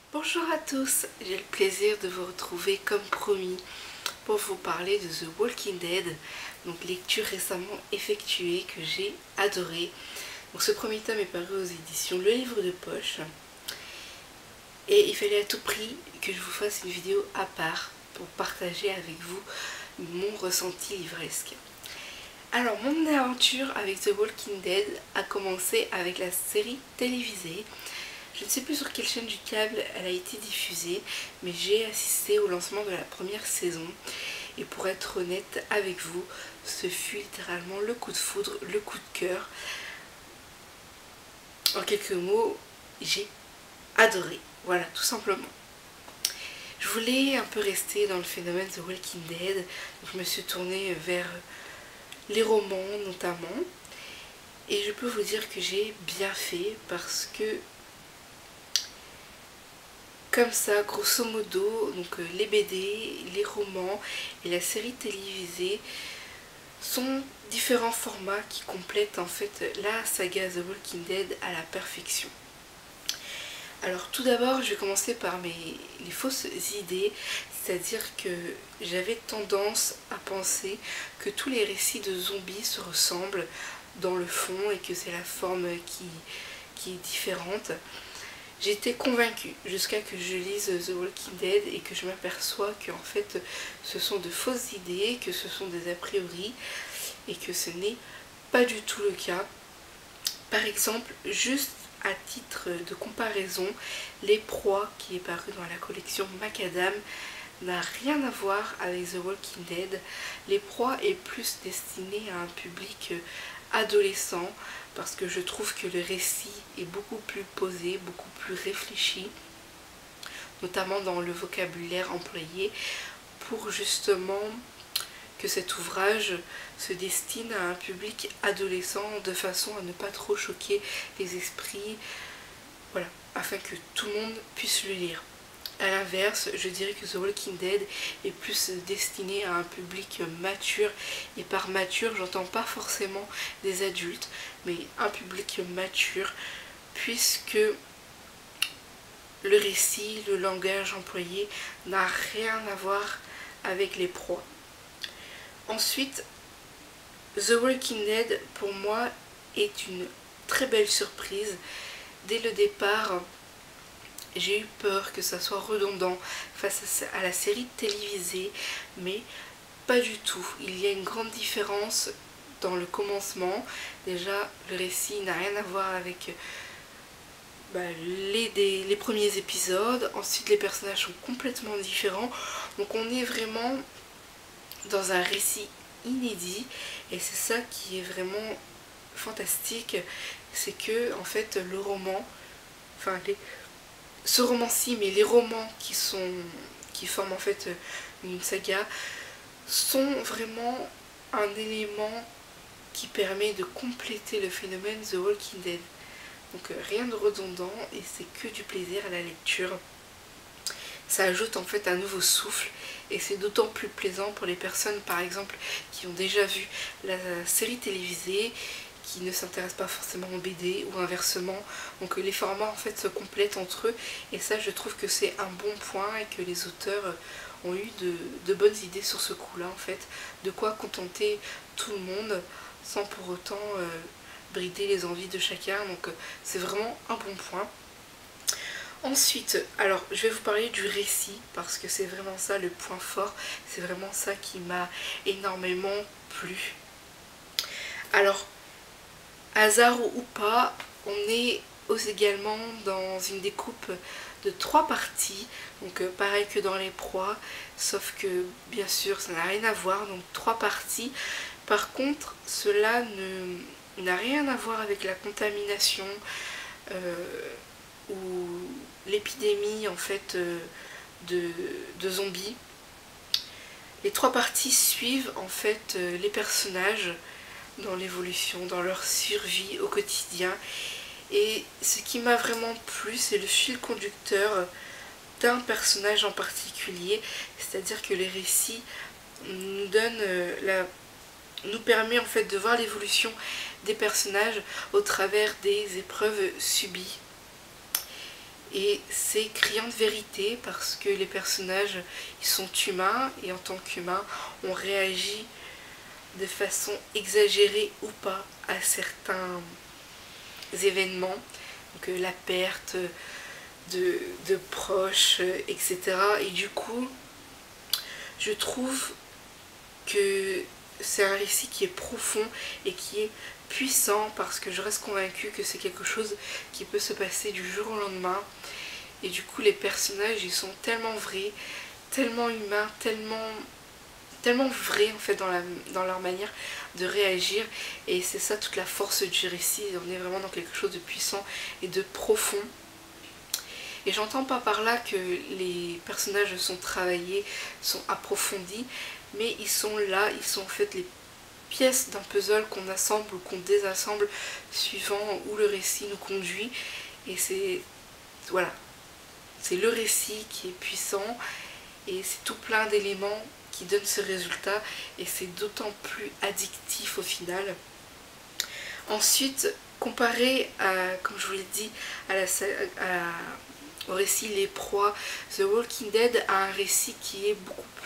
Bonjour à tous, j'ai le plaisir de vous retrouver comme promis pour vous parler de The Walking Dead, donc lecture récemment effectuée que j'ai adorée. Donc ce premier tome est paru aux éditions Le Livre de Poche et il fallait à tout prix que je vous fasse une vidéo à part pour partager avec vous mon ressenti livresque. Alors mon aventure avec The Walking Dead a commencé avec la série télévisée. Je ne sais plus sur quelle chaîne du câble elle a été diffusée, mais j'ai assisté au lancement de la première saison. Et pour être honnête avec vous, ce fut littéralement le coup de foudre, le coup de cœur. En quelques mots, j'ai adoré. Voilà, tout simplement. Je voulais un peu rester dans le phénomène The Walking Dead, donc je me suis tournée vers les romans notamment. Et je peux vous dire que j'ai bien fait parce que comme ça, grosso modo, donc les BD, les romans et la série télévisée sont différents formats qui complètent en fait la saga The Walking Dead à la perfection. Alors tout d'abord, je vais commencer par les fausses idées, c'est-à-dire que j'avais tendance à penser que tous les récits de zombies se ressemblent dans le fond et que c'est la forme qui est différente. J'étais convaincue jusqu'à que je lise The Walking Dead et que je m'aperçois que en fait ce sont de fausses idées, que ce sont des a priori et que ce n'est pas du tout le cas. Par exemple, juste à titre de comparaison, Les Proies qui est paru dans la collection Macadam n'a rien à voir avec The Walking Dead. Les Proies est plus destiné à un public adolescent parce que je trouve que le récit est beaucoup plus posé, beaucoup plus réfléchi, notamment dans le vocabulaire employé pour justement que cet ouvrage se destine à un public adolescent de façon à ne pas trop choquer les esprits, voilà, afin que tout le monde puisse le lire. A l'inverse, je dirais que The Walking Dead est plus destiné à un public mature, et par mature, j'entends pas forcément des adultes, mais un public mature, puisque le récit, le langage employé n'a rien à voir avec Les Proies. Ensuite, The Walking Dead, pour moi, est une très belle surprise. Dès le départ, j'ai eu peur que ça soit redondant face à la série télévisée, mais pas du tout. Il y a une grande différence dans le commencement. Déjà, le récit n'a rien à voir avec les premiers épisodes. Ensuite, les personnages sont complètement différents. Donc on est vraiment dans un récit inédit et c'est ça qui est vraiment fantastique, c'est que en fait le roman, enfin ce roman-ci, mais les romans qui forment en fait une saga sont vraiment un élément qui permet de compléter le phénomène The Walking Dead. Donc rien de redondant et c'est que du plaisir à la lecture. Ça ajoute en fait un nouveau souffle et c'est d'autant plus plaisant pour les personnes par exemple qui ont déjà vu la série télévisée, qui ne s'intéressent pas forcément au BD ou inversement. Donc les formats en fait se complètent entre eux et ça je trouve que c'est un bon point et que les auteurs ont eu de bonnes idées sur ce coup là en fait, de quoi contenter tout le monde sans pour autant brider les envies de chacun, donc c'est vraiment un bon point. Ensuite, alors je vais vous parler du récit parce que c'est vraiment ça le point fort, c'est vraiment ça qui m'a énormément plu. Alors, hasard ou pas, on est également dans une découpe de 3 parties, donc pareil que dans Les Proies, sauf que bien sûr ça n'a rien à voir, donc 3 parties. Par contre, cela n'a rien à voir avec la contamination ou l'épidémie en fait de zombies. Les 3 parties suivent en fait les personnages dans l'évolution, dans leur survie au quotidien. Et ce qui m'a vraiment plu, c'est le fil conducteur d'un personnage en particulier, c'est-à-dire que les récits nous nous permet en fait de voir l'évolution des personnages au travers des épreuves subies. et c'est criant de vérité parce que les personnages ils sont humains et en tant qu'humains on réagit de façon exagérée ou pas à certains événements, donc la perte de proches, etc. Et du coup je trouve que c'est un récit qui est profond et qui est puissant parce que je reste convaincue que c'est quelque chose qui peut se passer du jour au lendemain. Et du coup les personnages ils sont tellement vrais, tellement humains, tellement vrais en fait dans leur manière de réagir, et c'est ça toute la force du récit. On est vraiment dans quelque chose de puissant et de profond. Et j'entends pas par là que les personnages sont travaillés, sont approfondis, mais ils sont là, ils sont en fait les pièces d'un puzzle qu'on assemble ou qu'on désassemble suivant où le récit nous conduit. Et c'est voilà, c'est le récit qui est puissant et c'est tout plein d'éléments qui donnent ce résultat, et c'est d'autant plus addictif au final. Ensuite, comparé à, comme je vous l'ai dit, au récit Les Proies, The Walking Dead a un récit qui est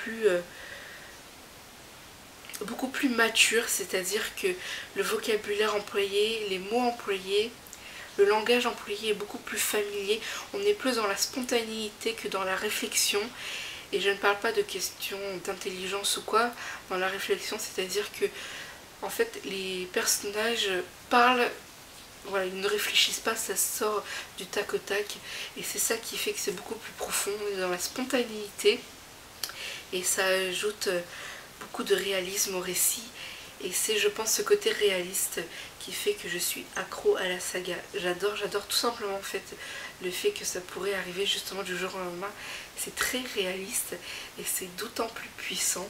beaucoup plus mature, c'est-à-dire que le vocabulaire employé, les mots employés, le langage employé est beaucoup plus familier. On est plus dans la spontanéité que dans la réflexion. Et je ne parle pas de questions d'intelligence ou quoi, dans la réflexion, c'est-à-dire que en fait les personnages parlent, voilà, ils ne réfléchissent pas, ça sort du tac au tac, et c'est ça qui fait que c'est beaucoup plus profond, on est dans la spontanéité, et ça ajoute beaucoup de réalisme au récit, et c'est je pense ce côté réaliste qui fait que je suis accro à la saga. J'adore tout simplement en fait le fait que ça pourrait arriver justement du jour au lendemain. C'est très réaliste et c'est d'autant plus puissant.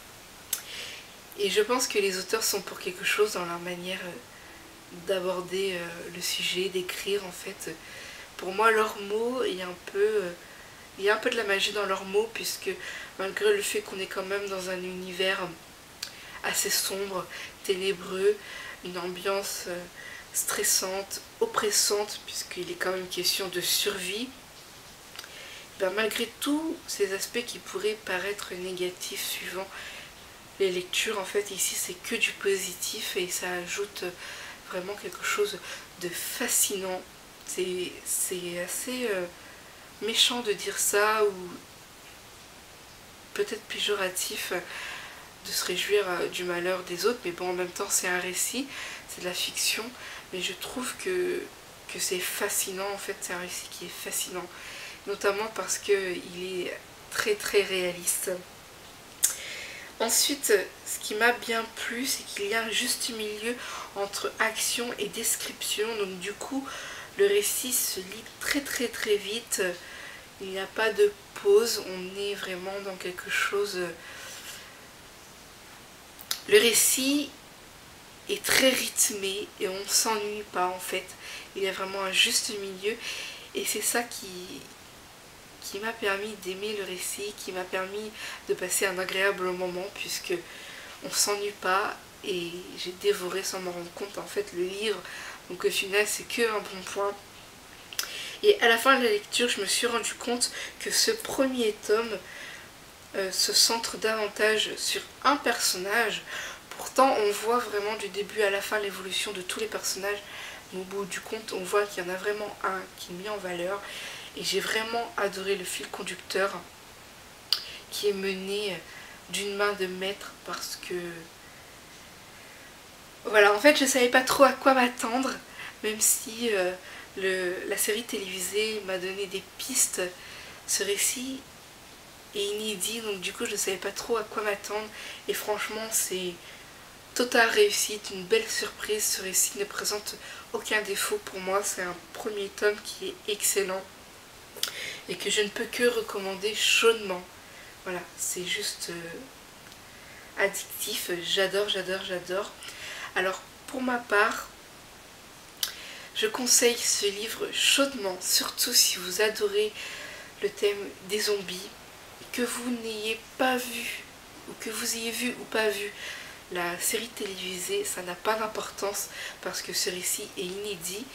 Et je pense que les auteurs sont pour quelque chose dans leur manière d'aborder le sujet, d'écrire en fait. Pour moi leurs mots, il y a un peu de la magie dans leurs mots, puisque malgré le fait qu'on est quand même dans un univers assez sombre, ténébreux, une ambiance stressante, oppressante, puisqu'il est quand même question de survie, ben malgré tous ces aspects qui pourraient paraître négatifs suivant les lectures, en fait ici c'est que du positif et ça ajoute vraiment quelque chose de fascinant. C'est assez méchant de dire ça, ou peut-être péjoratif de se réjouir du malheur des autres, mais bon, en même temps c'est un récit, c'est de la fiction, mais je trouve que c'est fascinant. En fait c'est un récit qui est fascinant, notamment parce qu'il est très très réaliste. Ensuite, ce qui m'a bien plu, c'est qu'il y a un juste milieu entre action et description, donc du coup le récit se lit très très très vite, il n'y a pas de pause, on est vraiment dans quelque chose. Le récit est très rythmé et on ne s'ennuie pas en fait. Il y a vraiment un juste milieu, et c'est ça qui m'a permis d'aimer le récit, qui m'a permis de passer un agréable moment, puisque on ne s'ennuie pas, et j'ai dévoré sans m'en rendre compte en fait le livre. Donc au final c'est que un bon point. Et à la fin de la lecture je me suis rendu compte que ce premier tome se centre davantage sur un personnage. Pourtant on voit vraiment du début à la fin l'évolution de tous les personnages, mais au bout du compte on voit qu'il y en a vraiment un qui est mis en valeur, et j'ai vraiment adoré le fil conducteur qui est mené d'une main de maître, parce que voilà, en fait je savais pas trop à quoi m'attendre, même si la série télévisée m'a donné des pistes. Ce récit est inédit, donc du coup je ne savais pas trop à quoi m'attendre, et franchement c'est totale réussite, une belle surprise. Ce récit ne présente aucun défaut pour moi, c'est un premier tome qui est excellent et que je ne peux que recommander chaudement. Voilà, c'est juste addictif, j'adore. Alors pour ma part, je conseille ce livre chaudement, surtout si vous adorez le thème des zombies, que vous n'ayez pas vu, ou que vous ayez vu ou pas vu la série télévisée, ça n'a pas d'importance parce que ce récit est inédit.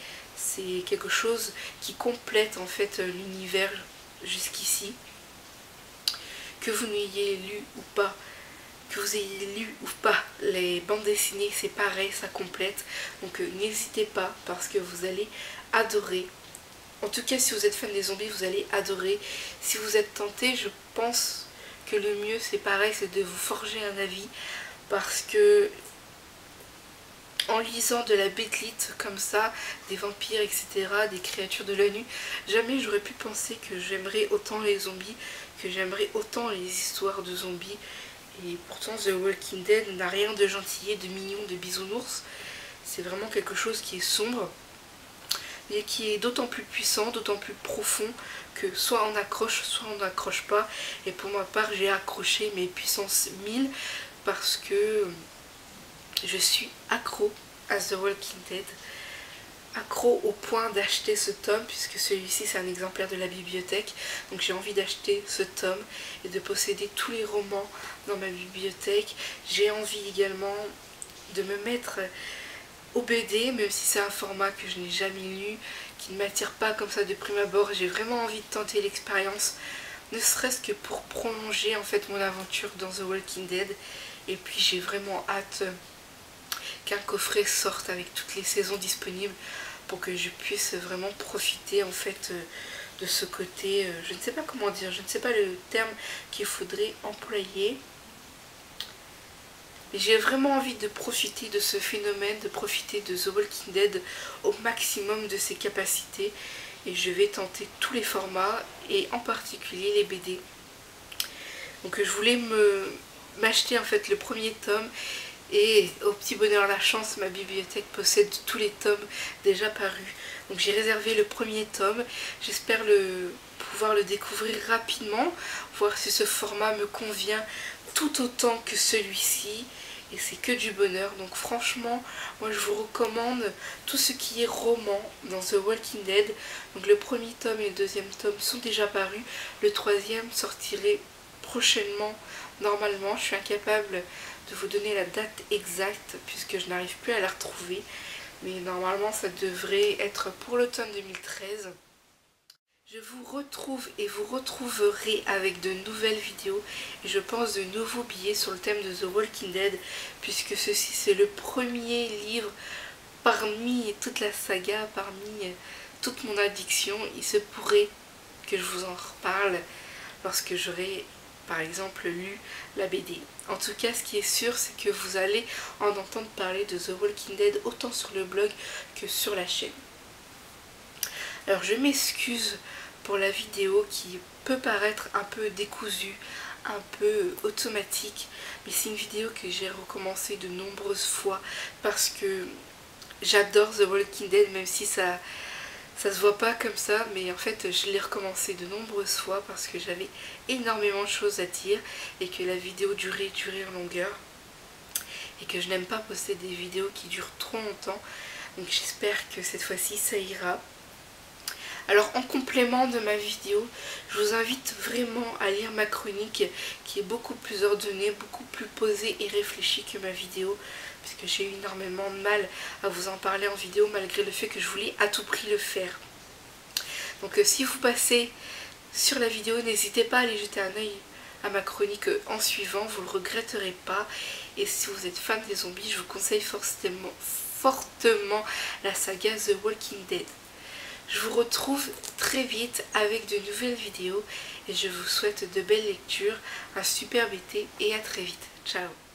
C'est quelque chose qui complète en fait l'univers jusqu'ici. Que vous n'ayez lu ou pas, que vous ayez lu ou pas les bandes dessinées, c'est pareil, ça complète. Donc n'hésitez pas parce que vous allez adorer. En tout cas, si vous êtes fan des zombies, vous allez adorer. Si vous êtes tenté, je pense que le mieux, c'est pareil, c'est de vous forger un avis. Parce que en lisant de la bétlite comme ça, des vampires, etc., des créatures de la nuit, jamais j'aurais pu penser que j'aimerais autant les zombies, que j'aimerais autant les histoires de zombies. Et pourtant, The Walking Dead n'a rien de gentillet, de mignon, de bisounours. C'est vraiment quelque chose qui est sombre, et qui est d'autant plus puissant, d'autant plus profond, que soit on accroche, soit on n'accroche pas. Et pour ma part, j'ai accroché mes puissances 1000, parce que je suis accro à The Walking Dead, accro au point d'acheter ce tome, puisque celui-ci c'est un exemplaire de la bibliothèque, donc j'ai envie d'acheter ce tome et de posséder tous les romans dans ma bibliothèque. J'ai envie également de me mettre au BD, même si c'est un format que je n'ai jamais lu, qui ne m'attire pas comme ça de prime abord. J'ai vraiment envie de tenter l'expérience, ne serait-ce que pour prolonger en fait mon aventure dans The Walking Dead. Et puis j'ai vraiment hâte qu'un coffret sorte avec toutes les saisons disponibles pour que je puisse vraiment profiter en fait de ce côté, je ne sais pas comment dire, je ne sais pas le terme qu'il faudrait employer, mais j'ai vraiment envie de profiter de ce phénomène, de profiter de The Walking Dead au maximum de ses capacités, et je vais tenter tous les formats et en particulier les BD. Donc je voulais m'acheter en fait le premier tome. Et au petit bonheur la chance, ma bibliothèque possède tous les tomes déjà parus. Donc j'ai réservé le premier tome. J'espère pouvoir le découvrir rapidement, voir si ce format me convient tout autant que celui-ci. Et c'est que du bonheur. Donc franchement, moi je vous recommande tout ce qui est roman dans The Walking Dead. Donc le premier tome et le deuxième tome sont déjà parus. Le troisième sortirait prochainement. Normalement, je suis incapable de vous donner la date exacte puisque je n'arrive plus à la retrouver, mais normalement ça devrait être pour l'automne 2013. Je vous retrouve et vous retrouverai avec de nouvelles vidéos et je pense de nouveaux billets sur le thème de The Walking Dead, puisque ceci c'est le premier livre parmi toute la saga, parmi toute mon addiction. Il se pourrait que je vous en reparle lorsque j'aurai par exemple lu la BD. En tout cas, ce qui est sûr, c'est que vous allez en entendre parler de The Walking Dead autant sur le blog que sur la chaîne. Alors je m'excuse pour la vidéo qui peut paraître un peu décousue, un peu automatique, mais c'est une vidéo que j'ai recommencé de nombreuses fois parce que j'adore The Walking Dead, même si ça se voit pas comme ça, mais en fait je l'ai recommencé de nombreuses fois parce que j'avais énormément de choses à dire et que la vidéo durait en longueur et que je n'aime pas poster des vidéos qui durent trop longtemps. Donc j'espère que cette fois-ci ça ira. Alors en complément de ma vidéo, je vous invite vraiment à lire ma chronique qui est beaucoup plus ordonnée, beaucoup plus posée et réfléchie que ma vidéo, puisque j'ai eu énormément de mal à vous en parler en vidéo malgré le fait que je voulais à tout prix le faire. Donc si vous passez sur la vidéo, n'hésitez pas à aller jeter un œil à ma chronique en suivant, vous ne le regretterez pas. Et si vous êtes fan des zombies, je vous conseille fortement la saga The Walking Dead. Je vous retrouve très vite avec de nouvelles vidéos et je vous souhaite de belles lectures, un superbe été et à très vite. Ciao!